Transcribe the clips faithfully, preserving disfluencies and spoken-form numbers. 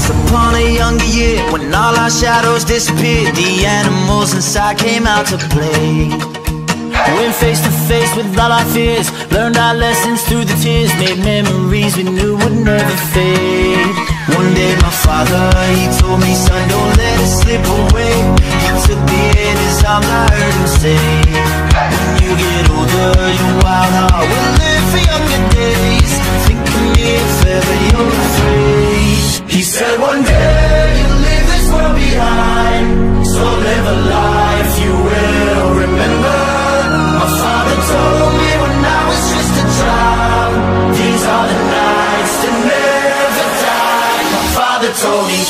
Once upon a younger year, when all our shadows disappeared, the animals inside came out to play. Went face to face with all our fears, learned our lessons through the tears, made memories we knew would never fade. One day my father, he told me, son, don't let it slip away. He took me in his arms, I heard him say, when you get older, your wild heart will live for younger days. Think of me if ever you're afraid. He said one day you'll leave this world behind, so live a life you will remember. My father told me when I was just a child, these are the nights that never die. My father told me.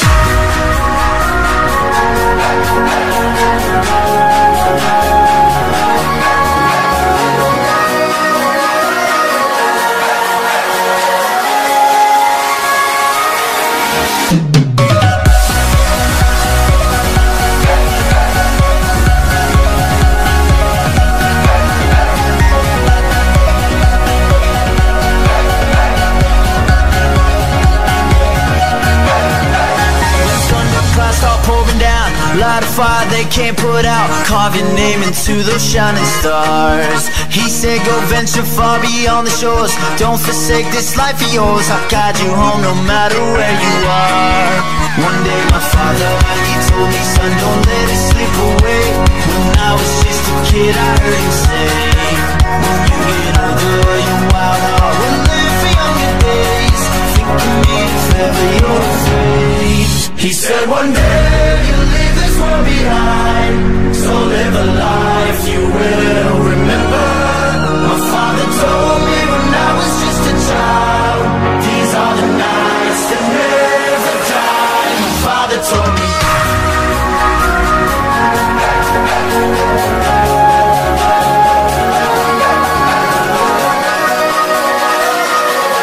Light a fire they can't put out, carve your name into those shining stars. He said go venture far beyond the shores, don't forsake this life of yours. I'll guide you home no matter where you are. One day my father, he told me, son, don't let it slip away. When I was just a kid I heard him say, when you get older your wild heart will live for younger days. Think of me if ever you're afraid. He said one day you'll leave this world behind, so live a life you will remember. My father told me when I was just a child, these are the nights that never die. My father told me.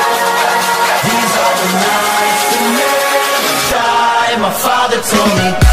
These are the nights that never die. My father told me.